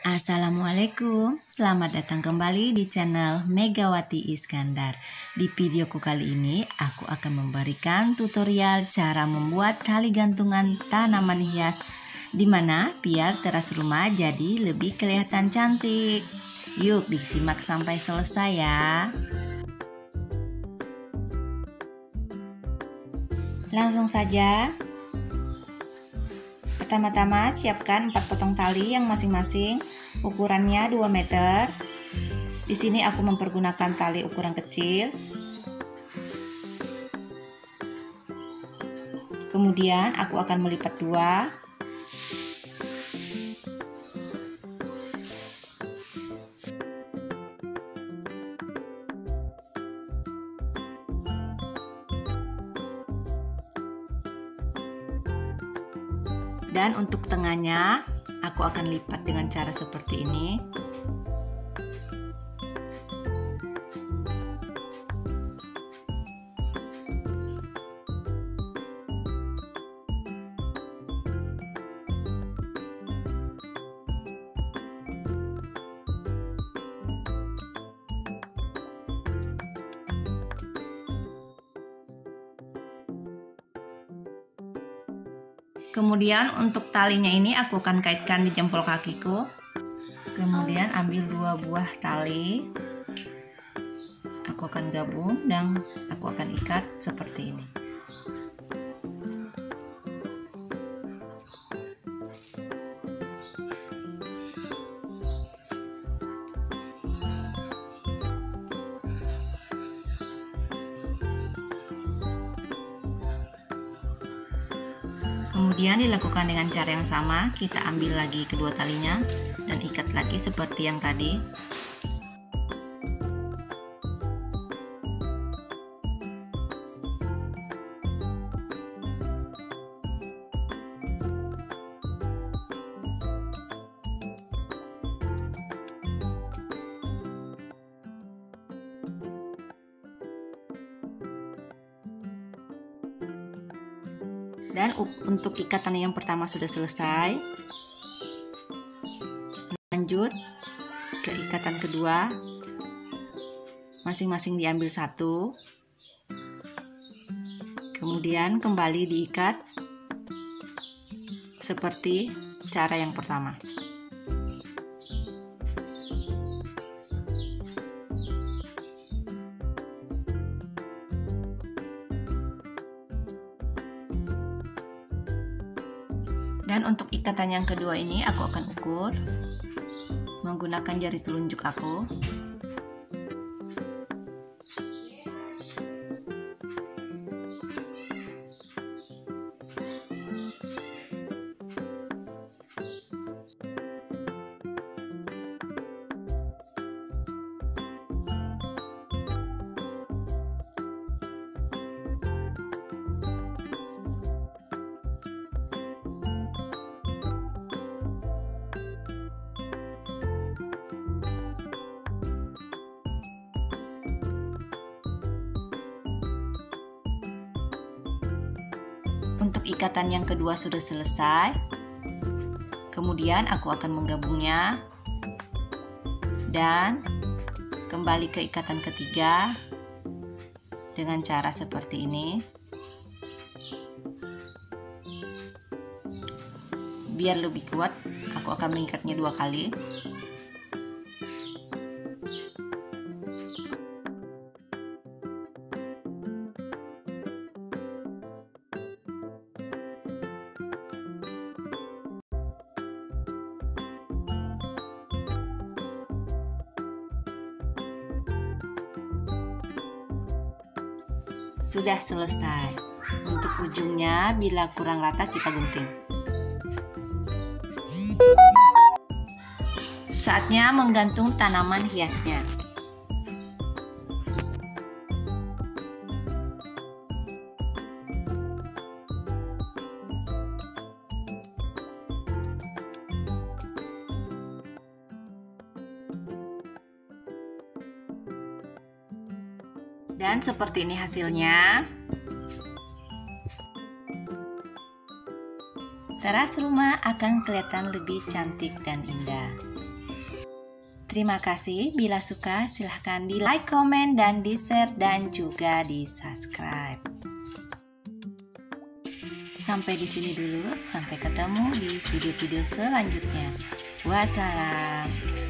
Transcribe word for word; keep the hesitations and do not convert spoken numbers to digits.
Assalamualaikum, selamat datang kembali di channel Megawati Iskandar. Di videoku kali ini aku akan memberikan tutorial cara membuat tali gantungan tanaman hias, dimana biar teras rumah jadi lebih kelihatan cantik. Yuk disimak sampai selesai ya. Langsung saja. Pertama-tama siapkan empat potong tali yang masing-masing ukurannya dua meter. Di sini aku mempergunakan tali ukuran kecil. Kemudian aku akan melipat dua. Dan untuk tengahnya aku akan lipat dengan cara seperti ini. Kemudian untuk talinya ini aku akan kaitkan di jempol kakiku. Kemudian ambil dua buah tali. Aku akan gabung dan aku akan ikat seperti ini. Kemudian dilakukan dengan cara yang sama, kita ambil lagi kedua talinya dan ikat lagi seperti yang tadi. Dan untuk ikatan yang pertama sudah selesai. Lanjut ke ikatan kedua. Masing-masing diambil satu. Kemudian kembali diikat seperti cara yang pertama. Dan untuk ikatan yang kedua ini aku akan ukur menggunakan jari telunjuk aku. Untuk ikatan yang kedua sudah selesai. Kemudian aku akan menggabungnya dan kembali ke ikatan ketiga dengan cara seperti ini. Biar lebih kuat, aku akan mengikatnya dua kali. Sudah selesai. Untuk ujungnya bila kurang rata kita gunting. Saatnya menggantung tanaman hiasnya. Dan seperti ini hasilnya. Teras rumah akan kelihatan lebih cantik dan indah. Terima kasih. Bila suka silahkan di like, komen, dan di share, dan juga di subscribe. Sampai di sini dulu. Sampai ketemu di video-video selanjutnya. Wassalam.